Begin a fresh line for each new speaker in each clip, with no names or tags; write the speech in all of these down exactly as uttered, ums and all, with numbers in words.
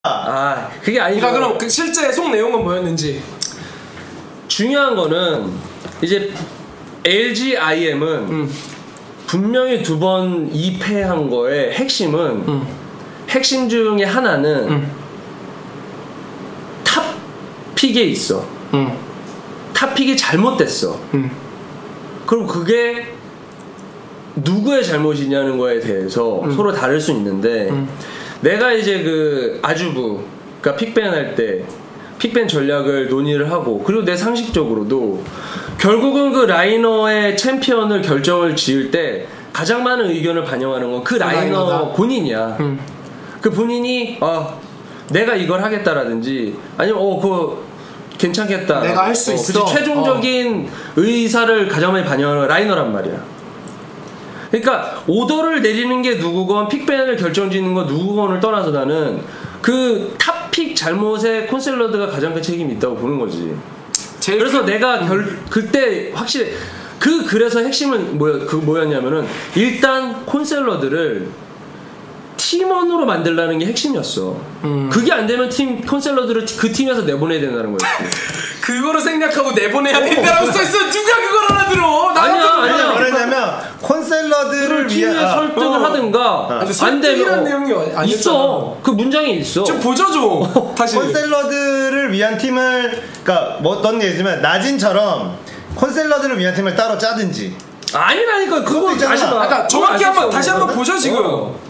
아 그게 아니고.
그러니까 그럼 그 실제 속 내용은 뭐였는지.
중요한 거는 이제 엘지아이엠은 음. 분명히 두 번 이 패한 거의 핵심은 음. 핵심 중에 하나는 음. 탑 픽에 있어. 음. 탑 픽이 잘못됐어. 음. 그럼 그게 누구의 잘못이냐는 거에 대해서 음. 서로 다를 수 있는데 음. 내가 이제 그 아주부 그러니까 픽밴 할 때 픽밴 전략을 논의를 하고 그리고 내 상식적으로도 결국은 그 라이너의 챔피언을 결정을 지을 때 가장 많은 의견을 반영하는 건 그 라이너 라이너다. 본인이야. 음. 그 본인이 아 내가 이걸 하겠다라든지 아니면 어 그거 괜찮겠다.
내가 할 수
어,
있어.
최종적인 어. 의사를 가장 많이 반영하는 라이너란 말이야. 그러니까 오더를 내리는 게 누구건 픽밴을 결정짓는 건 누구건을 떠나서 나는 그 탑픽 잘못에 콘셀러드가 가장 큰 책임이 있다고 보는 거지. 그래서 큰... 내가 결, 그때 확실히 그 그래서 핵심은 뭐였, 그 뭐였냐면은 일단 콘셀러드를 팀원으로 만들라는 게 핵심이었어. 음. 그게 안 되면 팀 콘셀러드를 그 팀에서 내보내야 된다는 거였지.
그거를 생략하고 내보내야 된다라고 써있어. 누가 그걸 알아들어?
아니야 아니야.
뭐냐면 콘셀러드를
팀에
위한
설득을
어.
하든가
어. 안 되면
내용이 있어. 그 문장이 있어.
좀 보죠 좀. 다시.
콘셀러드를 위한 팀을 그러니까 뭐 어떤 예지만 나진처럼 콘셀러드를 위한 팀을 따로 짜든지.
아니라니까 그거 다시 봐.
그러니까 정확히 한번 다시 한번 보죠 지금. 어.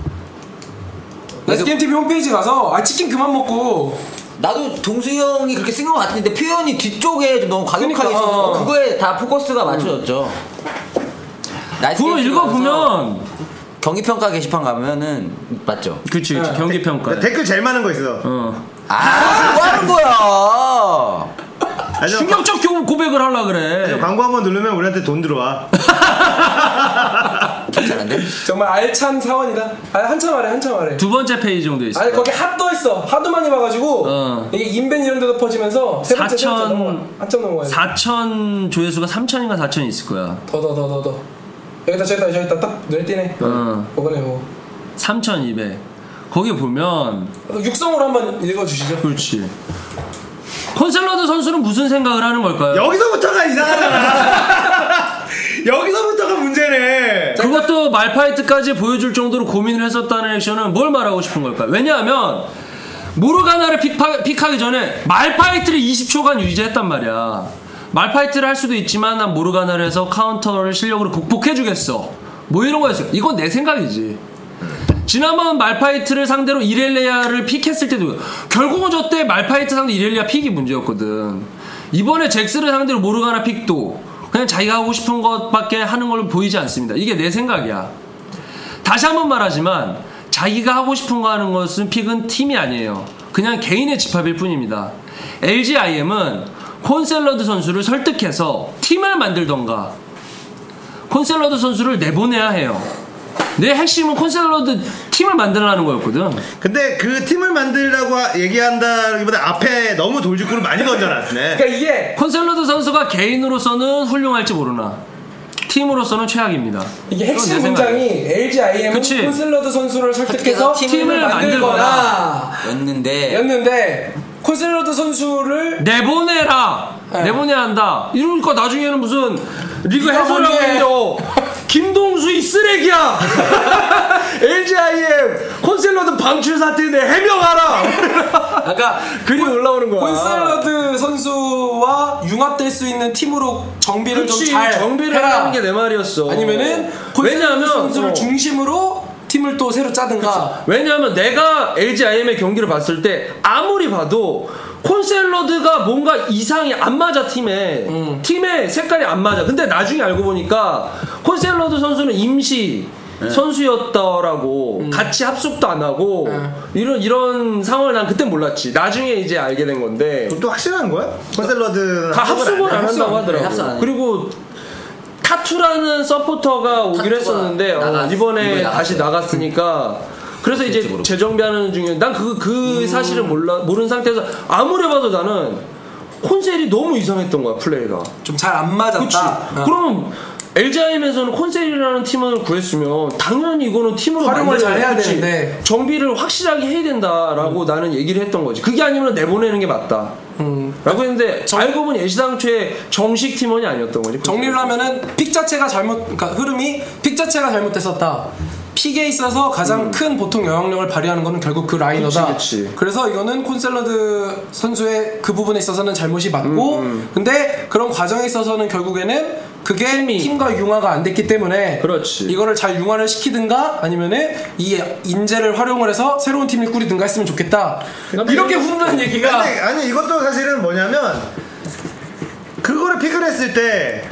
나스게임티비 홈페이지 가서 아 치킨 그만 먹고.
나도 동수 형이 그렇게 쓴 것 같은데 표현이 뒤쪽에 좀 너무 과격하게
그러니까,
있어서
어.
그거에 다 포커스가 맞춰졌죠.
그거 읽어보면
경기평가 게시판 가면은 맞죠?
그치, 그치. 네. 경기평가
댓글 제일 많은 거 있어.
어.
아 뭐 하는 거야.
충격적 고백을 하려 그래.
광고 한번 누르면 우리한테 돈 들어와.
괜찮은데?
정말 알찬 사원이다. 아, 한참 아래 한참 아래.
두 번째 페이지 정도 있어.
아니 거기 핫 떠 있어. 하도 많이 봐가지고 어. 이게 인벤 이런 데도 퍼지면서 세 번째 사천 한참 넘어가야 돼.
사천 조회수가 삼천인가 사천이 있을 거야.
더 더 더 더 더. 여기다 저기다 저기다 딱 눈에 띄네.
어.
그거네 뭐.
삼천이백. 거기 보면
육성으로 한번 읽어주시죠.
그렇지. 콘셀러드 선수는 무슨 생각을 하는 걸까요?
여기서부터가 이상하잖아. 여기서부터가 문제네.
그것도 말파이트까지 보여줄 정도로 고민을 했었다는 액션은 뭘 말하고 싶은 걸까요? 왜냐하면 모르가나를 픽하, 픽하기 전에 말파이트를 이십 초간 유지했단 말이야. 말파이트를 할 수도 있지만 난 모르가나를 해서 카운터를 실력으로 극복해주겠어. 뭐 이런 거였어요. 이건 내 생각이지. 지난번 말파이트를 상대로 이렐리아를 픽했을 때도 결국은 저때 말파이트 상대 이렐리아 픽이 문제였거든. 이번에 잭스를 상대로 모르가나 픽도 그냥 자기가 하고 싶은 것밖에 하는 걸로 보이지 않습니다. 이게 내 생각이야. 다시 한번 말하지만 자기가 하고 싶은 거 하는 것은 픽은 팀이 아니에요. 그냥 개인의 집합일 뿐입니다. 엘지아이엠은 콘셀러드 선수를 설득해서 팀을 만들던가 콘셀러드 선수를 내보내야 해요. 내 핵심은 콘셀러드 팀을 만들라는 거였거든.
근데 그 팀을 만들라고 얘기한다기보다 앞에 너무 돌직구를 많이 던져놨네.
그러니까 이게
콘셀러드 선수가 개인으로서는 훌륭할지 모르나 팀으로서는 최악입니다.
이게 핵심 문장이 엘지아이엠은 콘셀러드 선수를 설득해서 팀을, 팀을 만들거나
였는데
였는데 콘셀러드 선수를
내보내라. 네. 내보내야 한다. 이러니까 나중에는 무슨 리그 해설하고 김동수 이 쓰레기야. 엘지아이엠 콘셀러드 방출 사태인데 해명하라.
아까
글이 올라오는 거야.
콘셀러드 선수와 융합될 수 있는 팀으로 정비를 좀 잘
정비를
해라.
하는 게 내 말이었어.
아니면은 콘셀러드 선수를 어. 중심으로 팀을 또 새로 짜든가.
그치. 왜냐하면 내가 엘지아이엠의 경기를 봤을 때 아무리 봐도 콘셀러드가 뭔가 이상이 안 맞아. 팀에 음. 팀의 색깔이 안 맞아. 근데 나중에 알고 보니까 콘셀러드 선수는 임시 네. 선수였더라고. 음. 같이 합숙도 안 하고 음. 이런 이런 상황을 난 그때 몰랐지. 나중에 이제 알게 된 건데.
그럼 또 확실한 거야? 콘셀러드
다 합숙을 안, 안 한다고 하더라고. 그리고 타투라는 서포터가 오기로 했었는데 어, 이번에 다시 나갔으니까 그래서 이제 재정비하는 중에 난 그 그 음. 사실을 몰라 모르는 상태에서 아무리 봐도 나는 콘셀이 너무 이상했던 거야. 플레이가
좀 잘 안 맞았다.
어. 그럼 엘지아이엠에서는 콘셀이라는 팀을 구했으면 당연히 이거는 팀으로
활용을 잘 해야 되는데
정비를 확실하게 해야 된다라고 음. 나는 얘기를 했던 거지. 그게 아니면 내보내는 게 맞다. 음. 라고 했는데 정, 알고 보니 애시당초에 정식 팀원이 아니었던 거지.
정리를 하면은 픽 자체가 잘못, 그러니까 흐름이 픽 자체가 잘못됐었다. 픽에 있어서 가장 음. 큰 보통 영향력을 발휘하는 거는 결국 그 라이너다.
그치, 그치.
그래서 이거는 콘셀러드 선수의 그 부분에 있어서는 잘못이 맞고, 음, 음. 근데 그런 과정에 있어서는 결국에는 그게 팀이. 팀과 융화가 안 됐기 때문에
그렇지.
이거를 잘 융화를 시키든가 아니면은 이 인재를 활용을 해서 새로운 팀을 꾸리든가 했으면 좋겠다. 이렇게 훈훈한 얘기가.
아니, 아니 이것도 사실은 뭐냐면 그거를 픽을 했을 때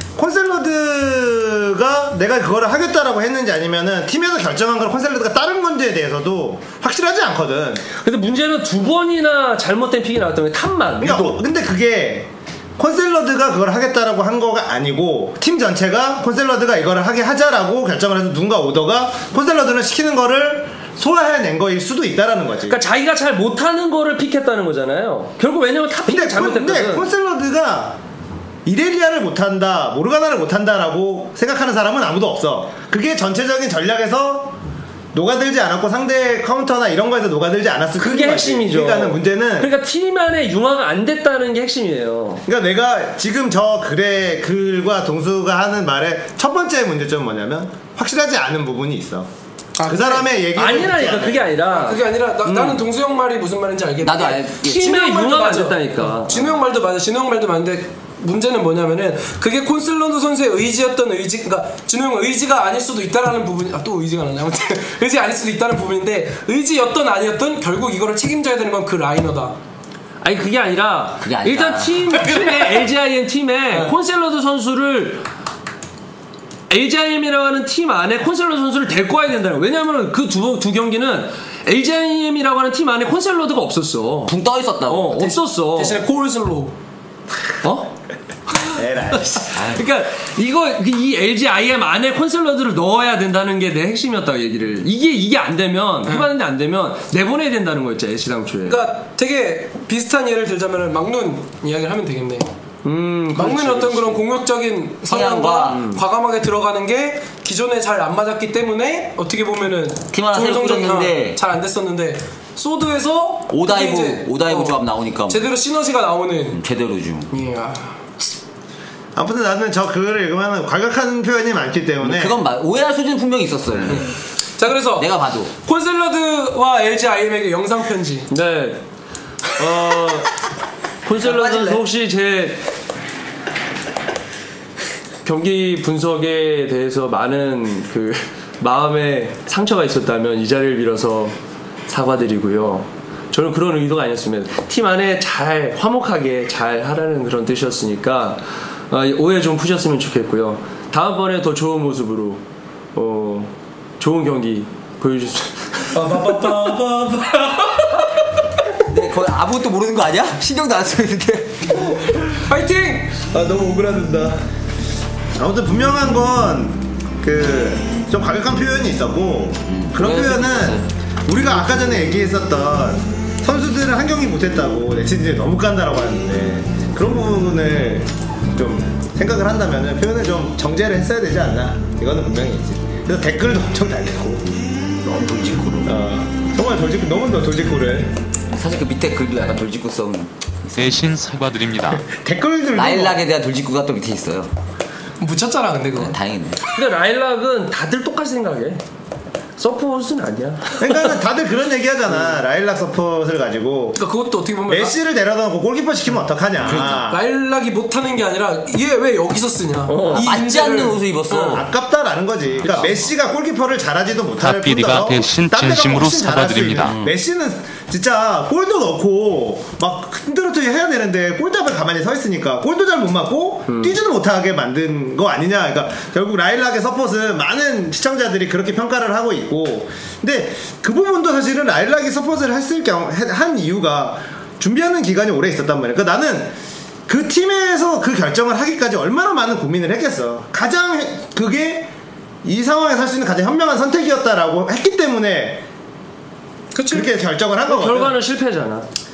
콘셀러드가 내가 그거를 하겠다라고 했는지 아니면은 팀에서 결정한 걸 콘셀러드가 다른 건지에 대해서도 확실하지 않거든.
근데 문제는 두 번이나 잘못된 픽이 나왔던 게 탑만.
그러니까 어, 근데 그게 콘셀러드가 그걸 하겠다라고 한 거가 아니고 팀 전체가 콘셀러드가 이거를 하게 하자라고 결정을 해서 누군가 오더가 콘셀러드는 시키는 거를 소화해낸 거일 수도 있다라는 거지.
그러니까 자기가 잘 못하는 거를 픽했다는 거잖아요. 결국 왜냐면 탑픽이 잘못됐거든.
근데 콘셀러드가 이렐리아를 못한다, 모르가나를 못한다라고 생각하는 사람은 아무도 없어. 그게 전체적인 전략에서 녹아들지 않았고 상대 카운터나 이런 거에서 녹아들지 않았을
그게 핵심이죠.
그러니까 문제는
그러니까 팀 안에 융화가 안 됐다는 게 핵심이에요.
그러니까 내가 지금 저 글에 글과 동수가 하는 말의 첫 번째 문제점은 뭐냐면 확실하지 않은 부분이 있어. 아, 그 사람의 얘기
아니라니까. 그게 아니라
그게 아니라 나, 음. 나는 동수형 말이 무슨 말인지 알겠는데
나도 알
팀의 융화가 안 됐다니까.
진우 형 말도 맞아. 진우 형 말도 맞는데 문제는 뭐냐면은 그게 콘셀러드 선수의 의지였던 의지, 그러니까 진우 형 의지가 아닐 수도 있다라는 부분이, 아 또 의지가 나네. 아무튼 의지가 아닐 수도 있다는 부분인데 의지였던 아니었던 결국 이거를 책임져야 되는 건 그 라이너다.
아니 그게 아니라
그게
일단 팀 팀에 엘지아이엠 팀에 네. 콘셀러드 선수를 엘지아이엠이라고 하는 팀 안에 콘셀러드 선수를 데리고 와야 된다는 거야. 왜냐면 그 두 두 경기는 엘지아이엠이라고 하는 팀 안에 콘셀러드가 없었어.
붕 떠 있었다고.
어, 대신, 없었어.
대신에 콜슬로우.
어? 그러니까 이거 이 엘지아이엠 안에 콘셀러드를 넣어야 된다는 게 내 핵심이었다고 얘기를. 이게 이게 안 되면 해봤는데 안 되면 내보내야 된다는 거였죠 애시당초에.
그러니까 되게 비슷한 예를 들자면 막눈 이야기를 하면 되겠네.
음,
막눈의 어떤 그런 공격적인 성향과 음. 과감하게 들어가는 게 기존에 잘 안 맞았기 때문에 어떻게 보면은
팀 하나 새로 꾸렸는데
잘 안 됐었는데 소드에서
오다이브 오다이브 어, 조합 나오니까
제대로 시너지가 나오는
음, 제대로죠.
예.
아무튼 나는 저 글을 읽으면 과격한 표현이 많기 때문에
그건 마, 오해할 수준은 분명히 있었어요.
자 그래서
내가 봐도
콘셀러드와 엘지아이엠에게 영상 편지.
네. 어 콘셀러드 선수 혹시 제 경기 분석에 대해서 많은 그 마음에 상처가 있었다면 이 자리를 빌어서 사과드리고요. 저는 그런 의도가 아니었습니다. 팀 안에 잘 화목하게 잘 하라는 그런 뜻이었으니까 어, 오해 좀 푸셨으면 좋겠고요. 다음번에 더 좋은 모습으로 어, 좋은 경기 보여주세요.
네, 거의 아무것도 모르는 거 아니야? 신경도 안 쓰고 있는데.
파이팅!
아 너무 오그라든다. 아무튼 분명한 건 그 좀 과격한 표현이 있었고 음, 그런 표현은 우리가 아까 전에 얘기했었던 선수들은 한 경기 못했다고 네티즌들이 너무 깐다라고 하는데 그런 부분을 좀 생각을 한다면 표현을 좀 정제를 했어야 되지 않나. 이거는 분명히 있지. 그래서 댓글도 엄청 달리고
너무 돌직구로
어, 정말 돌직구 너무 더 돌직구를.
사실 그 밑에 글도 약간 돌직구성
대신 사과드립니다.
댓글들도
라일락에 대한 돌직구가 또 밑에 있어요.
묻혔잖아 근데 그거.
네, 다행이네.
근데 라일락은 다들 똑같이 생각해. 서폿은 아니야.
그러니까 다들 그런 얘기 하잖아. 라일락 서폿을 가지고.
그러니까 그것도 어떻게 보면
메시를 데려다 놓고 골키퍼 시키면 어떡하냐.
그러니까. 라일락이 못하는 게 아니라 얘 왜 여기서 쓰냐.
어.
이
맞지 않는 옷을 입었어.
어, 아깝다라는 거지. 그러니까
그치.
메시가 골키퍼를 잘하지도 못할
탑비디가 대신 진심으로 사과드립니다.
음. 메시는 진짜 골도 넣고 막 흔들어뜨기 해야 되는데 골대 앞에 가만히 서 있으니까 골도 잘 못 맞고 음. 뛰지도 못하게 만든 거 아니냐. 그러니까 결국 라일락의 서폿은 많은 시청자들이 그렇게 평가를 하고 있고, 근데 그 부분도 사실은 라일락이 서폿을 했을 경우 한 이유가 준비하는 기간이 오래 있었단 말이야. 그러니까 나는 그 팀에서 그 결정을 하기까지 얼마나 많은 고민을 했겠어. 가장 그게 이 상황에서 할 수 있는 가장 현명한 선택이었다라고 했기 때문에
그치?
그렇게 결정을 한 거거든.
결과는 실패잖아.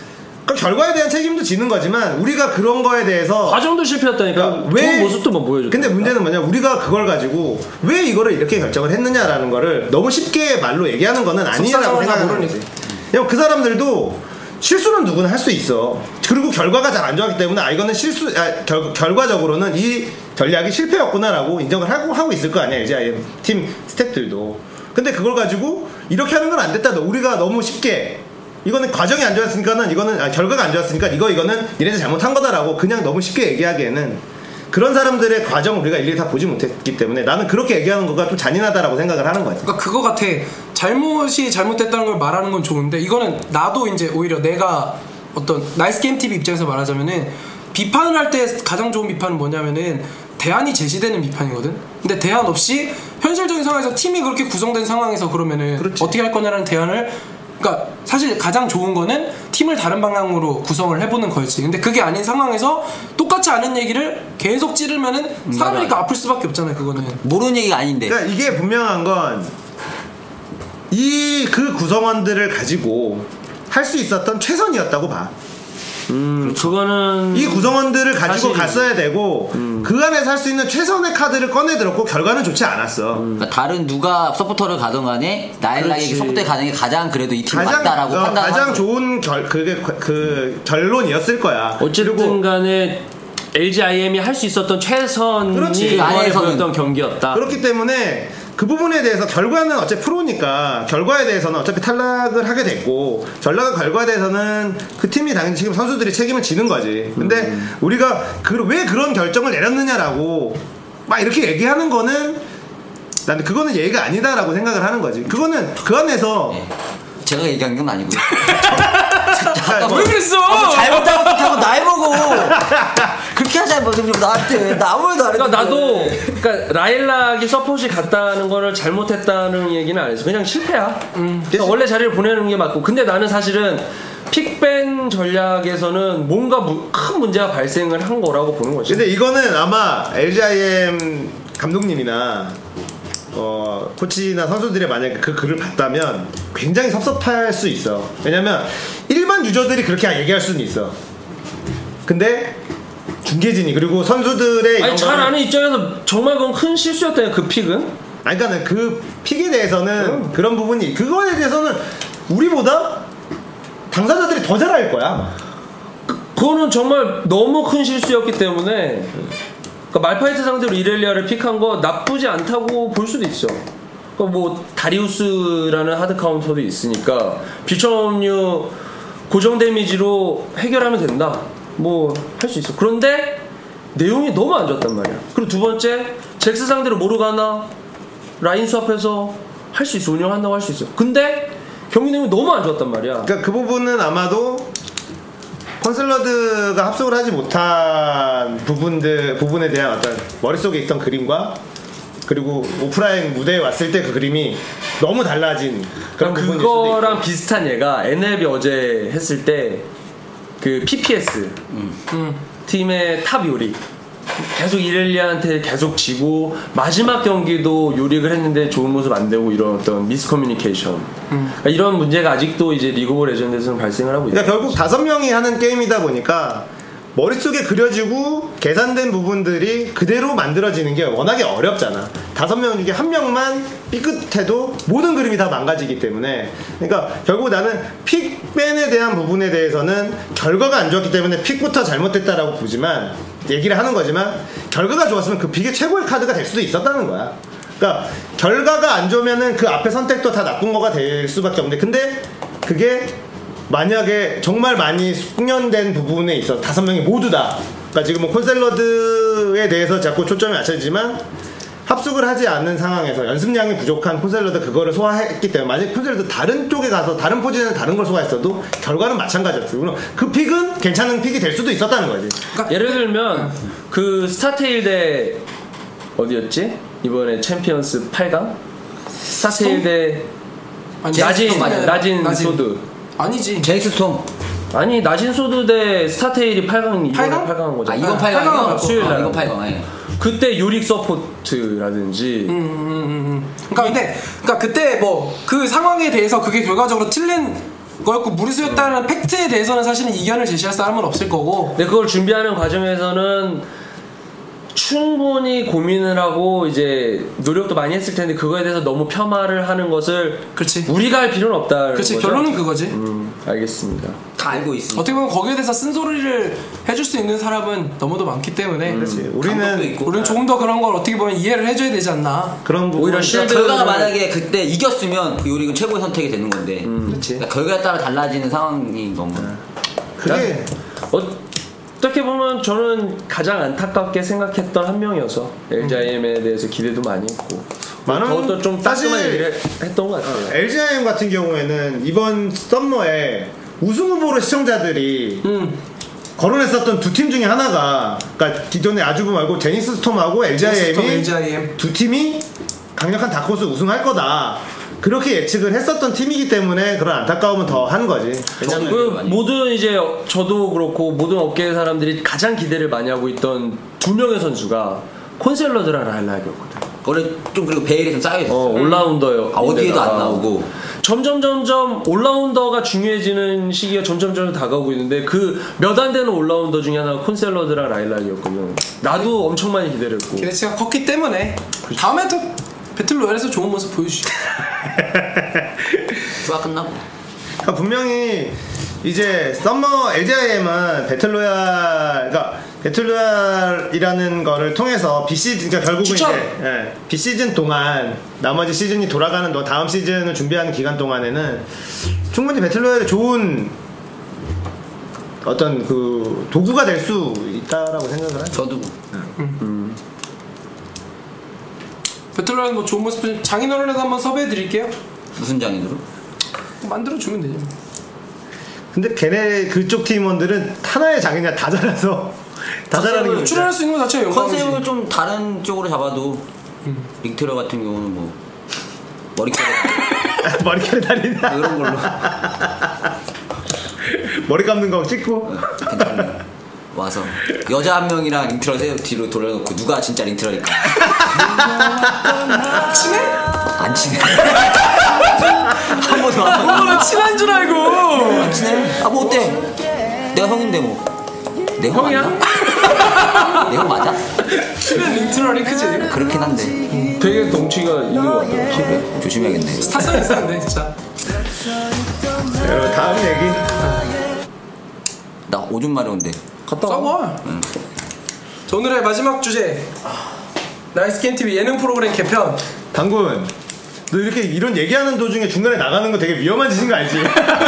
그 결과에 대한 책임도 지는 거지만 우리가 그런 거에 대해서
과정도 실패했다니까.
그러니까 왜-
좋은 모습도 뭐 보여줘.
근데 문제는 뭐냐 우리가 그걸 가지고 왜 이거를 이렇게 결정을 했느냐라는 거를 너무 쉽게 말로 얘기하는 거는 아니라고
속상하다
생각하는
모르니까.
거지. 왜냐면 그 사람들도 실수는 누구나 할 수 있어. 그리고 결과가 잘 안 좋았기 때문에 아 이거는 실수 아, 결, 결과적으로는 이 전략이 실패였구나라고 인정을 하고 하고 있을 거 아니야 이제 팀 스태프들도. 근데 그걸 가지고 이렇게 하는 건 안 됐다. 우리가 너무 쉽게 이거는 과정이 안 좋았으니까는 이거는 아, 결과가 안 좋았으니까 이거 이거는 얘네들 잘못한 거다라고 그냥 너무 쉽게 얘기하기에는 그런 사람들의 과정을 우리가 일일이 다 보지 못했기 때문에 나는 그렇게 얘기하는 거가 좀 잔인하다라고 생각을 하는 거지.
그러니까 그거 같아. 잘못이 잘못됐다는 걸 말하는 건 좋은데 이거는 나도 이제 오히려 내가 어떤 나이스 게임 티비 입장에서 말하자면은 비판을 할 때 가장 좋은 비판은 뭐냐면은 대안이 제시되는 비판이거든. 근데 대안 없이 현실적인 상황에서 팀이 그렇게 구성된 상황에서 그러면은
그렇지.
어떻게 할 거냐라는 대안을 그러니까 사실 가장 좋은 거는 팀을 다른 방향으로 구성을 해보는 거였지. 근데 그게 아닌 상황에서 똑같이 아는 얘기를 계속 찌르면은 사람이니까 아플 수밖에 없잖아요. 그거는.
모르는 얘기가 아닌데.
그러니까 이게 분명한 건 이 그 구성원들을 가지고 할 수 있었던 최선이었다고 봐.
음, 그거는
이 구성원들을 가지고
사실-
갔어야 되고 그 안에서 할 수 있는 최선의 카드를 꺼내들었고 결과는 좋지 않았어.
그러니까 다른 누가 서포터를 가든 간에 나일락에게
그렇지.
서포터에 가는 게 가장 그래도 이 팀
가장
맞다라고
어,
판단하는
가장
거죠.
좋은 결 그게 그 결론이었을 거야.
어쨌든 간에 엘지아이엠이 할 수 있었던 최선이
그렇지.
이번에
안에서는.
보였던 경기였다.
그렇기 때문에 그 부분에 대해서 결과는 어차피 프로니까 결과에 대해서는 어차피 탈락을 하게 됐고 전략의 결과에 대해서는 그 팀이 당연히 지금 선수들이 책임을 지는 거지. 근데
음.
우리가 그, 왜 그런 결정을 내렸느냐라고 막 이렇게 얘기하는 거는 나는 그거는 예의가 아니다라고 생각을 하는 거지. 그거는 그 안에서
제가 얘기한 건 아니고요.
자, 뭐-
왜 그랬어?
잘못하고 좋다고 날 보고 그렇게 하자 뭐 나한테 나 아무 말도 안 했는데.
그러니까 나도 그러니까 라일락이 서폿이 갔다는 거를 잘못했다는 얘기는 안 했어. 그냥 실패야. 그러니까 원래 자리를 보내는 게 맞고. 근데 나는 사실은 픽밴 전략에서는 뭔가 무, 큰 문제가 발생을 한 거라고 보는 거지.
근데 이거는 아마 엘지아이엠 감독님이나 어, 코치나 선수들이 만약에 그 글을 봤다면 굉장히 섭섭할 수 있어. 왜냐면 일반 유저들이 그렇게 얘기할 수는 있어. 근데 중계진이 그리고 선수들의
아니
이런
잘
거는-
아는 입장에서 정말 그건 큰 실수였다요. 그 픽은.
아니 그러니까 그 픽에 대해서는 그런 부분이 그거에 대해서는 우리보다 당사자들이 더 잘 알 거야.
그거는 정말 너무 큰 실수였기 때문에 그러니까 말파이트 상대로 이렐리아를 픽한 거 나쁘지 않다고 볼 수도 있어. 그러니까 뭐 다리우스라는 하드 카운터도 있으니까 비천업류 고정 데미지로 해결하면 된다. 뭐 할 수 있어. 그런데 내용이 너무 안 좋았단 말이야. 그리고 두 번째 잭스 상대로 모르가나 라인 수합해서 할 수 있어. 운영한다고 할 수 있어. 근데 경기 내용이 너무 안 좋았단 말이야.
그러니까 그 부분은 아마도 컨슬러드가 합숙을 하지 못한 부분들 부분에 대한 어떤 머릿속에 있던 그림과 그리고 오프라인 무대에 왔을 때 그 그림이 너무 달라진 그런 부분일 수도 있고.
그거랑 비슷한 예가 엔엘비 어제 했을 때 그 피피에스
음.
팀의 탑 요리 계속 이렐리아한테 계속 지고 마지막 경기도 요릭을 했는데 좋은 모습 안 되고 이런 어떤 미스커뮤니케이션
음.
그러니까 이런 문제가 아직도 이제 리그 오브 레전드에서는 발생을 하고 있다.
그러니까 결국 다섯 명이 하는 게임이다 보니까 머릿속에 그려지고 계산된 부분들이 그대로 만들어지는 게 워낙에 어렵잖아. 다섯 명 중에 한 명만 삐끗해도 모든 그림이 다 망가지기 때문에 그러니까 결국 나는 픽밴에 대한 부분에 대해서는 결과가 안 좋았기 때문에 픽부터 잘못됐다라고 보지만 얘기를 하는 거지만 결과가 좋았으면 그 픽의 최고의 카드가 될 수도 있었다는 거야. 그러니까 결과가 안 좋으면은 그 앞에 선택도 다 나쁜 거가 될 수밖에 없는데 근데 그게 만약에 정말 많이 숙련된 부분에 있어 다섯 명이 모두 다 그러니까 지금 뭐 콘셀러드에 대해서 자꾸 초점이 맞춰지지만 합숙을 하지 않는 상황에서 연습량이 부족한 콘셀러드 그거를 소화했기 때문에 만약에 콘셀러드 다른 쪽에 가서 다른 포지션에 다른 걸 소화했어도 결과는 마찬가지였어. 그럼 그 픽은 괜찮은 픽이 될 수도 있었다는 거지.
예를 들면 그 스타테일 대 어디였지? 이번에 챔피언스 팔 강? 스타테일 대
아니,
나진
스톰.
나진
나진.
소드
아니지.
제이스 스톰.
아니 나진 소드 대 스타테일이 팔 강 이번에
팔 강?
팔 강한 거잖아.
아 이건 팔
팔 강은
강이요?
맞고.
수요일 날.
아, 이건 팔 강. 예.
그때 요릭 서포트라든지
음, 음, 음, 음. 그러니까 근데 그러니까 그때 뭐 그 상황에 대해서 그게 결과적으로 틀린 거였고 무리수였다는 팩트에 대해서는 사실은 이견을 제시할 사람은 없을 거고.
근데 그걸 준비하는 과정에서는 충분히 고민을 하고 이제 노력도 많이 했을 텐데 그거에 대해서 너무 폄하를 하는 것을
그렇지.
우리가 할 필요는 없다.
그렇지. 결론은 그거지.
음, 알겠습니다.
다 알고 있으니까.
어떻게 보면 거기에 대해서 쓴소리를 해줄 수 있는 사람은 너무도 많기 때문에
그렇지.
감독도
우리는
있고.
우리는 조금 더 그런 걸 어떻게 보면 이해를 해줘야 되지 않나.
그런 부분
오히려
그러니까
실드-
결과가 만약에 그때 이겼으면 그 요리는 최고의 선택이 되는 건데
그렇지.
그러니까 결과에 따라 달라지는 상황인 거면
그게
어떻게 보면 저는 가장 안타깝게 생각했던 한 명이어서 엘지아이엠에 대해서 기대도 많이 했고
많은-
더욱더 좀
사실-
따끔한 얘기를 했던 것 같아요.
엘지아이엠 같은 경우에는 이번 썸머에 우승 후보로 시청자들이
음.
거론했었던 두 팀 중에 하나가, 그러니까 기존의 아주부 말고 제니스 스톰하고 엘지아이엠이
엘지아이엠.
두 팀이 강력한 다크호스 우승할 거다, 그렇게 예측을 했었던 팀이기 때문에 그런 안타까움은 더 한 거지. 왜냐면
그 모든 이제 저도 그렇고 모든 업계의 사람들이 가장 기대를 많이 하고 있던 두 명의 선수가 콘셀러드랑 라일락이었거든.
원래 좀 그리고 베일이 좀 쌓여있어.
어, 올라운더요.
아, 어디에도 안 나오고.
점점 점점 올라운더가 중요해지는 시기가 점점 점점 다가오고 있는데 그 몇 안 되는 올라운더 중에 하나가 콘셀러드랑 라일락이었거든. 나도 엄청 많이 기대를 했고.
기대치가 컸기 때문에 다음에 또 배틀로얄에서 좋은 모습 보여주시죠.
투가 끝나고.
그러니까 분명히 이제 썸머 엘지아이엠은 배틀로얄, 그러니까 배틀로얄이라는 거를 통해서 비시즌, 그러니까 결국은
추천!
이제 예, 비시즌 동안 나머지 시즌이 돌아가는 동 다음 시즌을 준비하는 기간 동안에는 충분히 배틀로얄이 좋은 어떤 그 도구가 될 수 있다라고 생각을 하죠.
저도
배틀로얄 뭐 좋은 모습 장인어른에도 한번 섭외해 드릴게요.
무슨 장인으로?
만들어 주면 되죠.
근데 걔네 그쪽 팀원들은 하나의 장이냐 다 잘라서 다 잘하는 게
출연할 수 있는 것 자체가
컨셉을
영광이지.
좀 다른 쪽으로 잡아도 링테러 같은 경우는 뭐 머리카락
머리카락 다리냐
이런 걸로
머리 감는 거 찍고
괜찮네. 와서 여자 한 명이랑 링트럴 세 뒤로 돌려놓고 누가 진짜 링트럴일까?
친해?
안 친해. 한 번도 안
어, 친한 줄 알고.
안 친해. 아 뭐 어때? 내가 형인데 뭐. 내 형
형이야?
맞나? 내 형 맞아?
친한 링트럴이 크지.
그렇긴 한데
되게 덩치가 있는 것 같아요.
조심해야겠네.
스타성 있었는데 진짜.
여러분 다음 얘기.
나 오줌 마려운데.
갔다 와.
써봐. 자, 오늘의 마지막 주제. 나이스 게임 티비 예능 프로그램 개편.
당군, 너 이렇게 이런 얘기하는 도중에 중간에 나가는 거 되게 위험한 짓인 거 알지?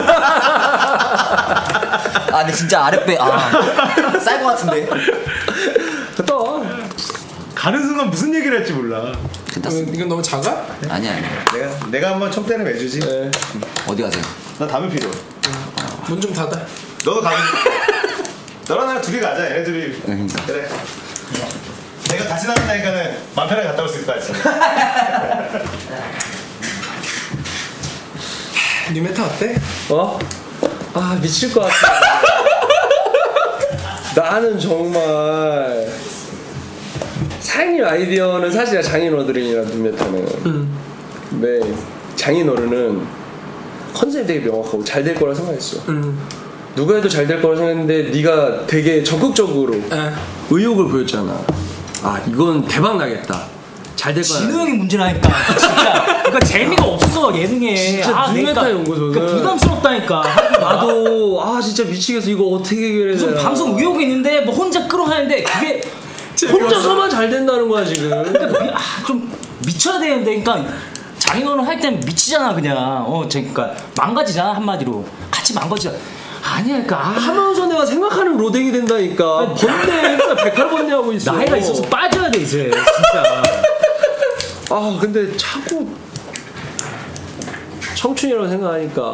아 근데 진짜 아랫배 아쌀 것 같은데.
갔다 와.
가는 순간 무슨 얘기를 할지 몰라.
이건, 이건 너무 작아?
아니야 아니야.
내가 내가 한번 첩대를 매주지.
네.
어디 가세요?
나 담배 필요해.
문 좀 닫아.
너도 담배. 너랑 나랑 둘이 가자. 얘네들이.
응.
그래. 내가 같이 나간다니까는 맘 편하게 갔다 올 수 있을 것 같지.
뉴메타 어때?
어? 아 미칠 것 같아. 나는 정말 장인 아이디어는 사실 장인어른이랑 눈메타는
음.
근데 장인어른은 컨셉이 되게 명확하고 잘 될 거라 생각했어.
음.
누가 해도 잘 될 거라 생각했는데 네가 되게 적극적으로
에.
의욕을 보였잖아. 아 이건 대박 나겠다. 잘 될 거야.
진우 형이 문제라니까 진짜. 그러니까 재미가 없어 예능에.
진짜
아,
눈메타
그러니까,
연구소는
그러니까 부담스럽다니까.
나도 아 진짜 미치겠어. 이거 어떻게 해결해야
무슨
되나.
방송 의욕이 있는데 뭐 혼자 끌어하는데 그게
혼자서만 잘 된다는 거야 지금.
그러니까 미, 아, 좀 미쳐야 되는데, 그러니까 장인어른 할 땐 미치잖아 그냥. 어, 그러니까 망가지잖아 한마디로. 같이 망가지잖아. 아니야, 그러니까 아,
하면서 내가 생각하는 로댕이 된다니까. 번뇌, 백할 번뇌하고 있어.
나이가 있어서 빠져야 돼 이제 진짜.
아 근데 자꾸 청춘이라고 생각하니까.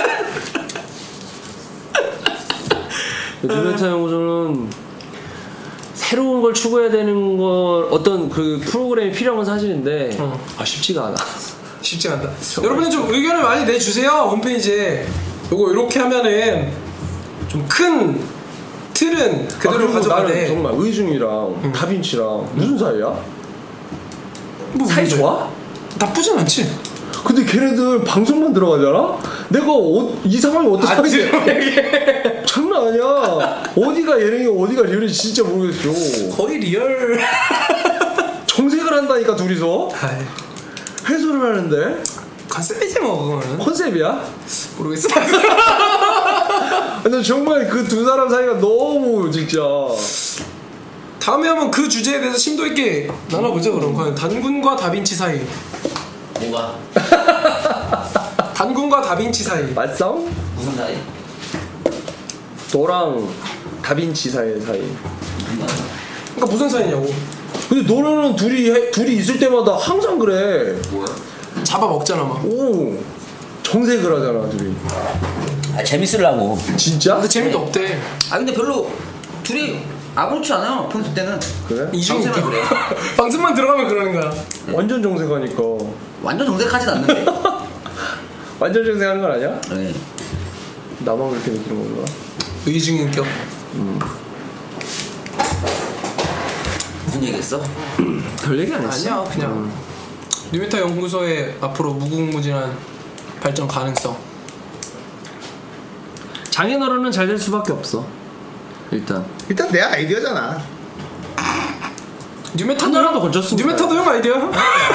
뉴메타 연구소는 새로운 걸 추구해야 되는 걸 어떤 그 프로그램이 필요한 건 사실인데
어.
아 쉽지가 않아.
쉽지 않다. 여러분은 좀 의견을 많이 내주세요. 홈페이지에. 요거 이렇게 하면은 좀 큰 틀은
아,
그대로
그리고
가져가야
나는
돼.
정말 의중이랑 다빈치랑 무슨 사이야?
뭐
사이
문제?
좋아?
나쁘진 않지.
근데 걔네들 방송만 들어가잖아? 내가 어, 이 상황이 어떡하지? 장난 아니야. 어디가 예능이 어디가 리얼인지 진짜 모르겠어.
거의 리얼.
정색을 한다니까 둘이서. 해소를 하는데.
컨셉이지 뭐 그거는.
컨셉이야?
모르겠어.
근데 정말 그 두 사람 사이가 너무 진짜.
다음에 한번 그 주제에 대해서 심도 있게 나눠보죠. 그럼 과연 단군과 다빈치 사이.
뭐가?
단군과 다빈치 사이.
맞싸움?
무슨 사이?
너랑 다빈치 사이 사이.
그러니까 무슨 사이냐고.
근데 너네는 둘이 해, 둘이 있을 때마다 항상 그래.
뭐야?
잡아 먹잖아 막.
오 정색을 하잖아 둘이.
아 재밌으려고.
진짜?
근데 재미도 없대.
아 근데 별로 둘이 아무렇지 않아요 평소 때는.
그래?
이중이
방송만 그래.
방송만 들어가면 그러는 거야.
완전 정색하니까.
완전 정색하진 않는데.
완전 정색하는 건 아니야?
네.
나만 그렇게 느끼는 건가?
의중인격.
음.
무슨 얘기했어?
별 얘기 안 했어.
아니야 그냥 음. 뉴메타 연구소의 앞으로 무궁무진한 발전 가능성.
장인어른은 잘 될 수밖에 없어. 일단
일단 내 아이디어잖아.
뉴메타도
하나라도 건졌습니다.
뉴메타도 형 아이디어?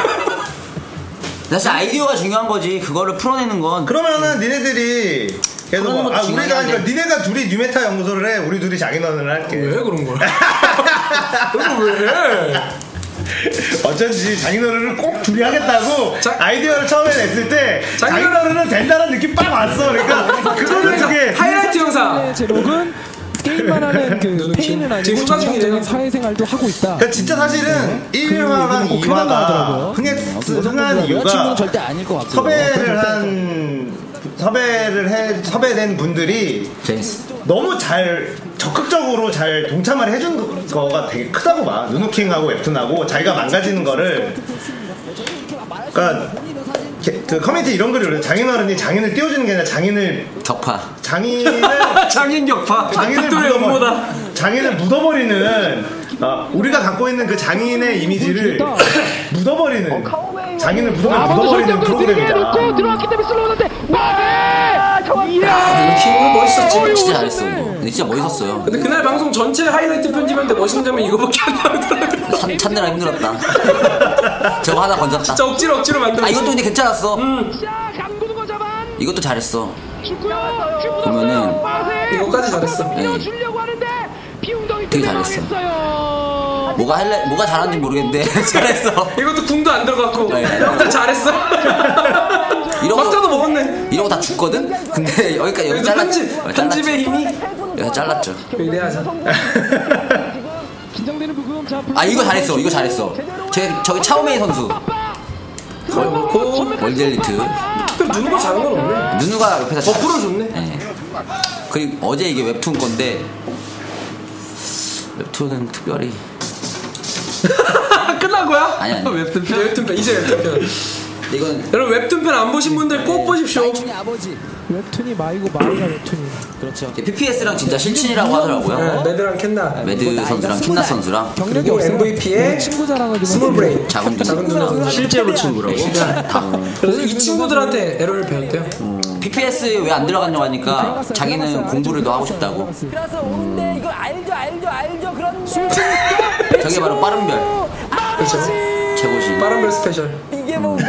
사실 아이디어가 중요한 거지. 그거를 풀어내는 건.
그러면은 니네들이 계속
그런 것도
아 우리가
중요한데.
하니까 니네가 둘이 뉴메타 연구소를 해. 우리 둘이 장인어른을 할게.
왜 그런 거야? 그거 왜 해?
어쩐지 장인어른을 꼭 둘이 하겠다고
자-
아이디어를 처음에 냈을 때
장인어른-
장인어른은 된다는 느낌 빡 왔어. 그러니까 그거는 되게
하이라이트 영상.
제목은 게임만 하는 그
누누
페인은
킹.
아니고
지금 수다 중이래요.
정상적인 사회생활도 하고 있다.
그러니까 진짜 사실은 일 화랑
꼭
이 화가
해달라고
흥행
하더라고요.
흥한 이유가
여자친구는 절대 아닐 것 같고
섭외를 한 섭외를 해 섭외된 분들이
재밌어.
너무 잘 적극적으로 잘 동참을 해준 거가 되게 크다고 봐. 누누킹하고 웹툰하고 자기가 망가지는 거를 그러니까 게- 그 커뮤니티 이런 글이 올려. 장인어른이 장인을 띄워주는 게 아니라 장인을
격파.
장인을
장인 격파.
장인을
또 연모다.
묻어버리, 장인을 묻어버리는 어, 우리가 갖고 있는 그 장인의 이미지를 묻어버리는 장인을 묻어버리는, 묻어버리는 프로그램이다.
들어왔기 때문에 슬로우는데
킹은 멋있었지.
진짜 잘했어. 근데 진짜 멋있었어요.
근데 그날 방송 전체 하이라이트 편집했는데 멋있는 장면 이거밖에 안 나오더라고.
찾, 찾느라 힘들었다. 저거 하나 건졌다.
진짜 억지로 억지로 만들었어.
아 이것도 근데 괜찮았어.
음.
이것도 잘했어. 보면은
이거까지 잘했어.
예, 되게 잘했어. 뭐가 할래 뭐가 잘하는지 모르겠는데 잘했어.
이것도 궁도 안 들어갔고.
네.
형도 잘했어.
이런 거-
박자도 먹었네.
이런 거 다 죽거든. 근데 여기까지 여기
여기서
잘랐지.
편집,
어,
편집의 힘이.
여기 잘랐죠.
위대하자.
아 이거 잘했어. 이거 잘했어. 제 저기 차오메이 선수
그렇고
월드 엘리트
특별히 누누가 잘한 건 없네.
누누가 옆에서
더 풀어줬네.
예. 그리고 어제 이게 웹툰 건데 웹툰은 특별히
끝난 거야?
아니 아니.
웹툰
이제
편.
웹툰편 이제 웹툰편.
이건
여러분 웹툰편 안 보신 분들 꼭 보십시오.
아버지 웹툰이 마이고 마이가 웹툰이. 그렇죠.
피피에스랑 진짜 실친이라고 하더라고요.
네, 매드랑 캔나.
매드 선수랑 킨나 선수랑
경력이
그리고
없어요.
엠브이피의
친구 자랑을
스몰 브레인.
작은 누나.
작은 누나 선수.
실제로 친구라고.
그래서 이 친구들한테 에러를 배웠대요.
피피에스 왜 안 들어갔냐고 하니까 자기는 공부를 더 하고 싶다고.
근데 이거 알죠 알죠 알죠 그런데
저게 바로 빠른별
그렇죠.
최고신.
빠른별 스페셜.
이게 뭔가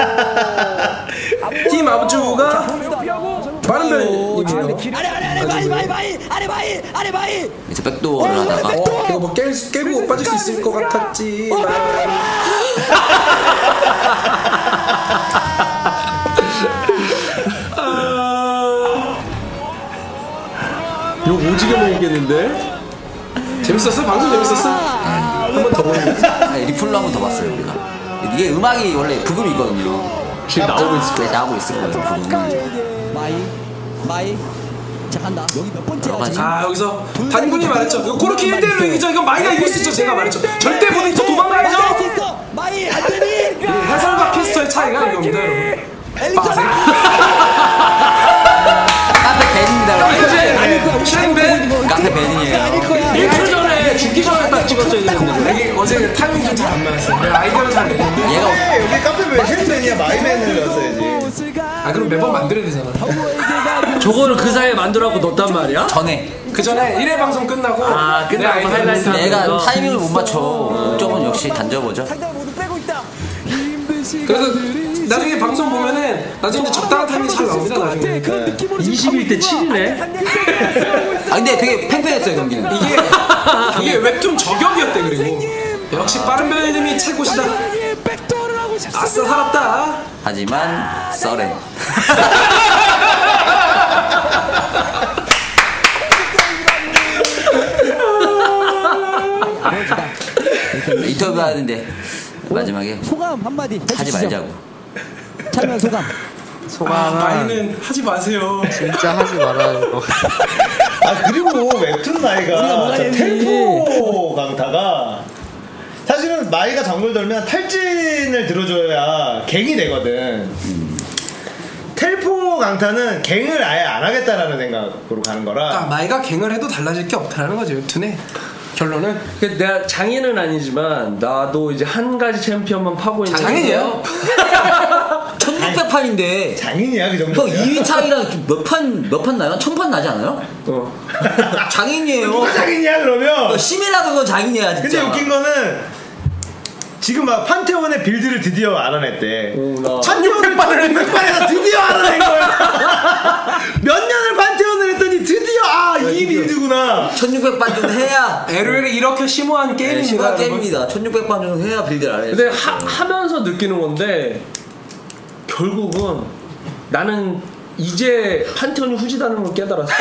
팀 아부주가 빠른별님이에요.
아래 아래 아래 바이 바이 바이 아래 바이 아래 바이
그래서 백도어를 하다가
어, 이거 뭐 깨, 깨고 빠질 수 있을 것 같았지만
욕 오지게 먹겠는데?
재밌었어? 방송 재밌었어? 한 번 더 보는 거지.
아니, 리플로 한 번 더 봤어요 우리가. 이게 음악이 원래 부금이 있거든요.
지금 나오고 있을
네, 나오고 있을 거예요 부금은.
마이 마이 자 간다 여기 몇 번째야
가지.
아 여기서 단군이 말했죠. 이거 코르키 일 대일로 이기죠. 이건 마이가 이길 수 있죠. 제가 말했죠. 절대 못 이기죠. 도망가야죠.
마이 안되니
해설과 캐스터의 차이가 이겁니다 여러분. 빠세.
카페 벤입니다.
알지? 쉔벤.
카페 벤이에요.
일주 전에 죽기 전에 딱 찍었어야 되는데.
원래 어제 타이밍 좀 잘 안 맞았어요. 내가 아이디어를 잘 내는데.
얘가
여기 카페 왜 쉐리맨이야? 마이맨을 넣었어야지.
아 그럼 매번 만들어야 되잖아.
저거를 그 사이에 만들어갖고 넣었단 말이야?
전에
그 전에 일 회 방송 끝나고
아,
내
끝나고
아이디어를
하이라이트
냈어요.
내가
그래서-
타이밍을 못 맞춰. 목적은 역시 단져보죠.
그래서 나중에 방송 보면은 나중에 이제 적당한 타이밍이 잘 나옵니다. 나중에.
이십일 대 칠이네.
아 근데 되게 팽팽했어요 경기는.
이게 이게 웹툰 저격이었대. 그리고 역시 빠른 변희님이 최고시다. 아싸 살았다.
하지만 썰에. 인터뷰 하는데 마지막에
소감 한마디
하지
해주시죠.
말자고.
참여 소감.
아 마이는 하지 마세요.
진짜 하지 말아요.
아 그리고 웹툰 마이가 저 템포 강타가 사실은 마이가 정글 돌면 탈진을 들어줘야 갱이 되거든. 텔포 강타는 갱을 아예 안 하겠다라는 생각으로 가는 거라.
그러니까 마이가 갱을 해도 달라질 게 없다라는 거죠. 웹툰에 결론은.
그 내가 장인은 아니지만 나도 이제 한 가지 챔피언만 파고 있는
장인이에요.
천육백 판인데
장인이야 그 정도.
형 이 위 차이랑 몇 판 몇 판 나요? 천 판 나지 않아요?
어.
장인이에요.
누가 장인이야 그러면?
어, 심해라도 건 장인이야 진짜.
근데 웃긴 거는 지금 막 판테온의 빌드를 드디어 알아냈대.
오, 나.
판테온을 천육백 판에서 드디어 알아낸 거야. 몇 년을 판테온을 했더니 드디어 아 이 빌드구나.
천육백 판 정도 해야
엘오엘이 이렇게 심오한
네,
게임입니다.
심한
여러분.
게임입니다. 천육백 판 정도 해야 빌드를 알아요.
근데 하, 하면서 느끼는 건데 결국은 나는 이제 판테온이 후지다는 걸 깨달았어.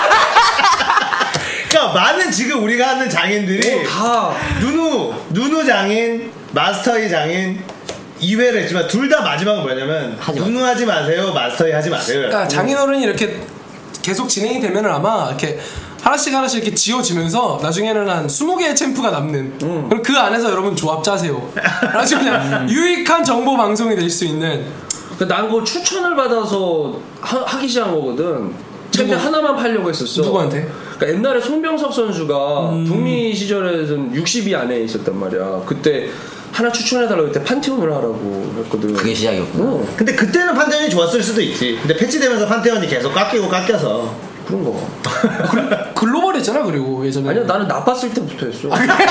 그러니까 많은 지금 우리가 하는 장인들이
다
누누 누누 장인, 마스터이 장인 이회를 했지만 둘 다 마지막은 뭐냐면
하지
누누 하지 마세요, 마스터이 하지 마세요.
그러니까 장인어른이 이렇게 계속 진행이 되면은 아마 이렇게 하나씩 하나씩 이렇게 지어지면서 나중에는 한 스무 개의 챔프가 남는. 그럼 그 안에서 여러분 조합 짜세요. 아주 그냥 유익한 정보 방송이 될 수 있는.
난 그걸 추천을 받아서 하, 하기 시작한 거거든. 챔피언
누구?
하나만 팔려고 했었어.
누구한테?
그러니까 옛날에 송병석 선수가
음.
북미 시절에는 육십 위 안에 있었단 말이야. 그때 하나 추천해달라고 그때 판테온을 하라고 했거든.
그게 시작이었구나.
어,
근데 그때는 판테온이 좋았을 수도 있지. 근데 패치되면서 판테온이 계속 깎이고 깎여서
그런 거.
글로벌했잖아. 그리고 예전에.
아니야, 나는 나빴을 때부터 했어.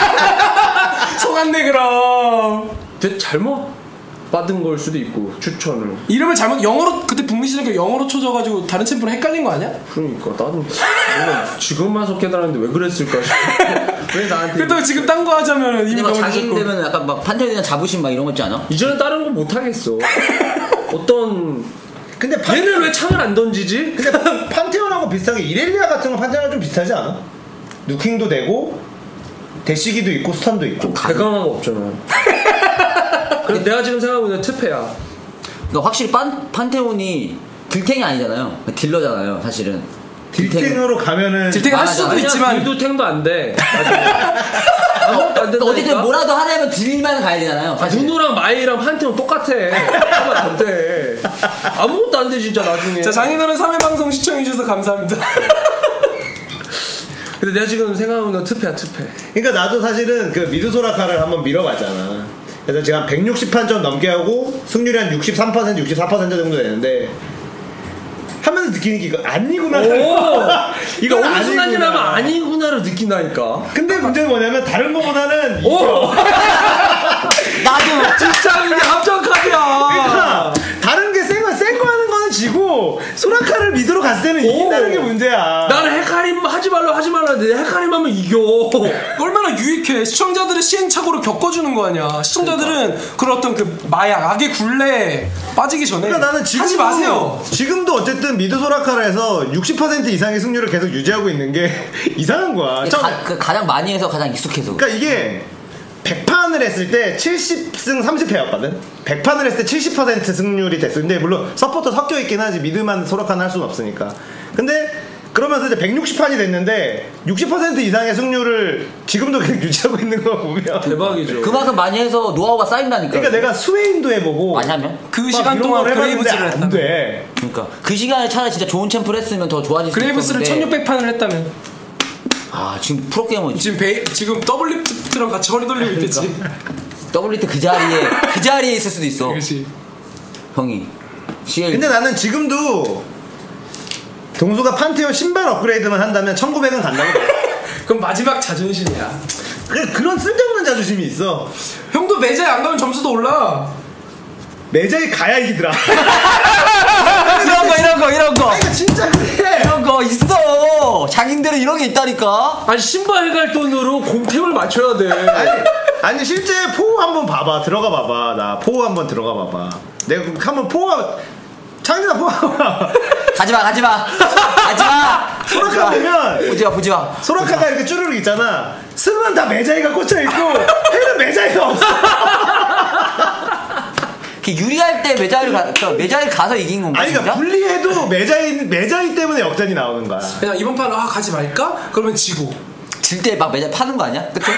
속았네 그럼.
근데 잘못 받은 걸 수도 있고 추천을.
이름을 잘못 영어로 그때 북미 시절에 영어로 쳐져가지고 다른 챔프랑 헷갈린 거 아니야?
그러니까 나도 뭔가 지금 와서 깨달았는데 왜 그랬을까 싶어. 왜 나한테.
그래도 지금 딴 거 하자면은
근데
이미
막
너무
장인
늦었고.
되면 약간 막 판테온이나 자부심 막 이런 거 있지 않아?
이제는 다른 거 못 하겠어. 어떤
근데 판,
얘는 왜 창을 안 던지지?
근데 판테온하고 비슷한 게 이렐리아 같은 건 판테온하고 좀 비슷하지 않아? 누킹도 되고 대시기도 있고 스턴도 있고.
대강한 거 없잖아. 그래서 내가 지금 생각하고 있는 특패야.
그러니까 확실히 판, 판테온이 딜탱이 아니잖아요. 딜러잖아요, 사실은.
딜탱으로 가면은
딜탱 할 수도
아니야,
있지만
딜도 탱도 안 돼. 아무것도 안 된다니까.
어디든 뭐라도 하려면 딜만 가야 되잖아요.
아,
사실.
누누랑 마이랑 판테온 똑같아. 하면 안 돼. 아무것도 안 돼 진짜 나중에.
자 장인어른 삼 회 방송 시청해주셔서 감사합니다.
근데 내가 지금 생각하는 건 특패야 특패.
그러니까 나도 사실은 그 미드소라카를 한번 밀어봤잖아. 그래서 제가 한 백육십 판 좀 넘게 하고 승률이 한 육십삼 퍼센트, 육십사 퍼센트 정도 되는데 하면서 느끼는 게 이거 아니구나.
이거 어느 순간 지나면 아니구나를 느낀다니까.
근데 문제는 뭐냐면 다른 거보다는
오!
나도
진짜 이게 합정카드야.
그러니까 다른 게 센 거 센 거 하는 거는 지고 소라카를 미드로 갔을 때는 이긴다는 게 문제야.
나는 헤카림 하지 말라 하지 말라 했는데 헤카림 하면 이겨.
얼마나 유익해. 시청자들의 시행착오를 겪어주는 거 아니야. 시청자들은 그런 어떤 그 마약 악의 굴레에 빠지기 전에
그러니까 나는 지금도,
하지 마세요.
지금도 어쨌든 미드 소라카에서 육십 퍼센트 이상의 승률을 계속 유지하고 있는 게 이상한 거야.
가,
저,
그 가장 많이 해서 가장 익숙해서.
그러니까 이게 백 판을 했을 때 칠십 승 삼십 패였거든. 백 판을 했을 때 칠십 퍼센트 승률이 됐어. 근데 물론 서포터 섞여 있긴 하지. 미드만 소라카는 할 수는 없으니까. 근데 그러면서 이제 백육십 판이 됐는데 육십 퍼센트 이상의 승률을 지금도 계속 유지하고 있는 거 보면
대박이죠.
그만큼 많이 해서 노하우가 쌓인다니까.
그러니까 내가 스웨인도 해보고
많이 하면?
그
막
시간
이런
동안
걸 해봤는데
그레이브즈를
안
했다면
돼.
그러니까 그 시간에 차라리 진짜 좋은 챔프를 했으면 더 좋아질 수
그레이브스를
있었는데
천육백 판을 했다면
아 지금 프로게이머
지금 베이 지금 더블리프트랑 같이 허리 돌리고 있겠지.
더블리트 그 자리에 그 자리에 있을 수도 있어.
그렇지.
형이. 씨엘.
근데 나는 지금도 동수가 판테온 신발 업그레이드만 한다면 천구백은 간다고 봐.
그럼 마지막 자존심이야.
그, 그런 쓸데없는 자존심이 있어.
형도 매자에 안 가면 점수도 올라.
매자에 가야 이기더라.
이런 거 이런 거 이런 거.
아니 진짜 그래.
이런 거 있어. 장인들은 이런 게 있다니까.
아니 신발 해갈 돈으로 공템을 맞춰야 돼.
아니, 아니 실제 포 한번 봐봐. 들어가 봐봐. 나 포 한번 들어가 봐봐. 내가 한번 포 창진아 포
가지마 가지마 가지마.
소라카 되면
보지마 보지마.
소라카가 이렇게 쭈르륵 있잖아. 승은 다 매자이가 꽂혀있고 해는 매자이가 없어.
유리할 때 매자를 가, 그러니까 매자를 가서 이긴 건가?
아니 그러니까 분리해도 매자이 매자이 때문에 역전이 나오는 거야.
그냥 이번 판 아 가지 말까? 그러면 지고.
질 때 막 매자 파는 거 아니야? 그때?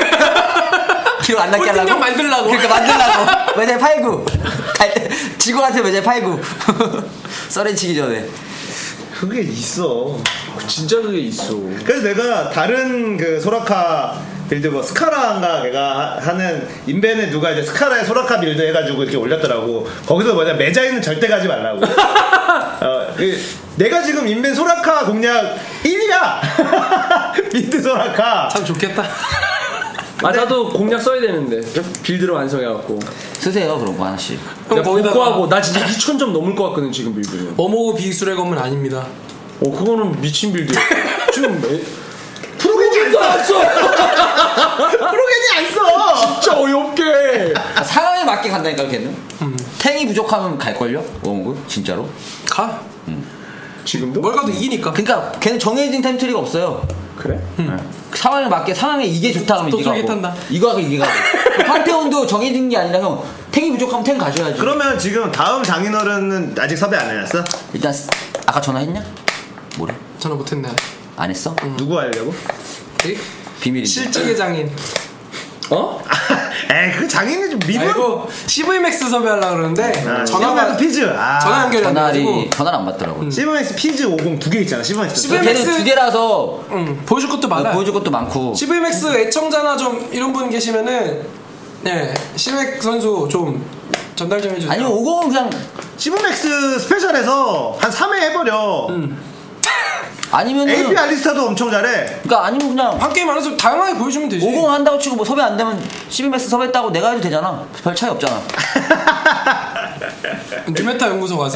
기록 안 나게 하려고?
꼴등력 만들라고.
그러니까 만들라고. 매자 팔구. 갈 때 지고 같은 매자 팔구. 썰렌 치기 전에.
그게 있어.
진짜 그게 있어.
그래서 내가 다른 그 소라카 빌드 뭐 스카라인가 걔가 하는 인벤에 누가 이제 스카라의 소라카 빌드 해가지고 이렇게 올렸더라고. 거기서 뭐냐 매자이는 절대 가지 말라고. 어, 그, 내가 지금 인벤 소라카 공략 일 위야. 빌드 소라카.
참 좋겠다.
아 나도 공략 써야 되는데 빌드를 완성해갖고.
쓰세요 그런 거 하나씩.
내가
거기다가-
복구하고 나 진짜 이천 점 넘을 것 같거든 지금 빌드는.
어모고 비술의 검은 아닙니다.
어 그거는 미친 빌드. 지금 매...
프로겐이 안 써. 프로겐이 안 써.
진짜 어이없게.
상황에 맞게 간다니까 걔는.
음.
탱이 부족하면 갈걸요? 워머그 진짜로.
가.
지금도?
뭘 가도 이기니까.
그러니까 걔는 정해진 템트리가 없어요.
그래?
상황에 맞게 상황에 이게 좋다 하면
또
이거
쏘게
하고
탄다.
이거 하고 이게 하고. 판테온도 정해진 게 아니라 형 탱이 부족하면 탱 가져야지.
그러면 지금 다음 장인어른은 아직 섭외 안 해놨어?
일단 아까 전화했냐? 뭐래?
전화 못했네.
안 했어?
누구 하려고?
에이?
비밀인데.
실직의 장인.
어?
에이 그 장인이 좀 미분.
아이고 씨브이맥스 섭외하려고 그러는데
아,
전화가
피즈. 아.
전화 연결이 안 돼가지고.
전화리 전화를 안 받더라고.
시브맥스 피즈 오십 두 개 있잖아. 시브맥스.
시브맥스-
걔는 두 개라서
응, 보여줄 것도 많아.
보여줄 것도 많고.
씨브이맥스 애청자나 좀 이런 분 계시면은 네 씨맥 선수 좀 전달 좀 해주세요.
아니면 오공은 그냥
시브맥스 스페셜에서 한 삼 회 해버려.
아니면은
에이피 알리스타도 엄청 잘해.
그러니까 아니면 그냥
한 게임 안에서 다양하게 보여주면 되지.
오공 한다고 치고 뭐 섭외 안 되면 씨비맥스 섭외했다고 내가 해도 되잖아. 별 차이 없잖아.
뉴메타 연구소 가서.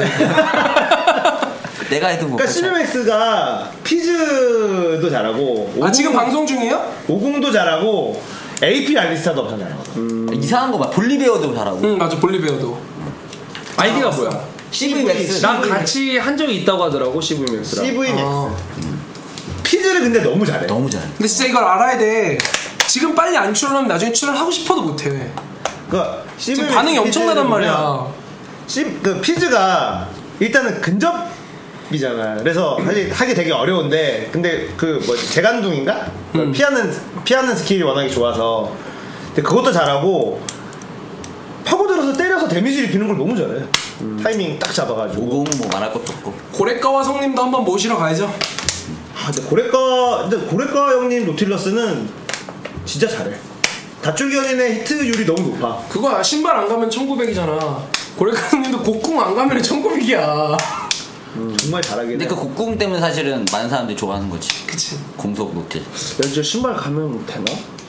내가 해도 뭐.
그러니까
별 차이.
시브맥스가 피즈도 잘하고
아 지금
오공
방송 중이에요?
오공도 잘하고 에이피 알리스타도 엄청 잘하거든.
이상한 거 봐. 볼리베어도 잘하고.
응 맞아 볼리베어도.
아이디가 뭐야?
씨브이맥스.
난 같이 한 적이 있다고 하더라고 씨브이맥스랑.
시브이맥스.
아.
피즈를 근데 너무 잘해.
너무 잘해.
근데 진짜 이걸 알아야 돼. 지금 빨리 안 출연하면 나중에 출연하고 싶어도 못해.
그러니까
지금 반응이 엄청나단 말이야.
시, 그 피즈가 일단은 근접이잖아. 그래서 사실 하기 되게 어려운데 근데 그 뭐 재간둥인가?
음.
피하는 피하는 스킬이 워낙에 좋아서 근데 그것도 잘하고 파고들어서 때려서 데미지를 비는 걸 너무 잘해. 음. 타이밍 딱 잡아가지고.
오공은 뭐 말할 것도 없고.
고래가와 성님도 한번 모시러 가야죠.
아, 근데 고래과 근데 고래과 형님 노틸러스는 진짜 잘해. 다줄견인의 히트율이 너무 높아.
그거야 신발 안 가면 천구백이잖아. 고래가 성님도 곡궁 안 가면 천구백이야.
음, 정말 잘하긴
근데
해.
그 곡궁 때문에 사실은 많은 사람들이 좋아하는 거지.
그치.
공속 노틸.
야 진짜 신발 가면 되나?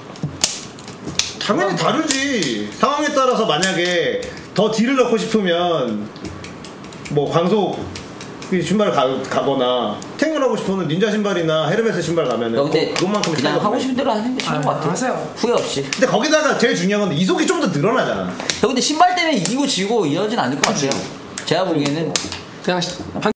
당연히 다르지. 상황에 따라서 만약에 더 딜을 넣고 싶으면 뭐 광속 신발 가, 가거나 탱을 하고 싶으면 닌자 신발이나 헤르메스 신발 가면은
근데
거- 그것만큼
그냥
차이가
하고
없네.
싶은 대로 하는 게 좋은 것 같아.
하세요.
후회 없이.
근데 거기다가 제일 중요한 건 이속이 좀 더 늘어나잖아.
형 근데 신발 때문에 이기고 지고 이러진 않을 것 같아요. 제가 보기에는
그냥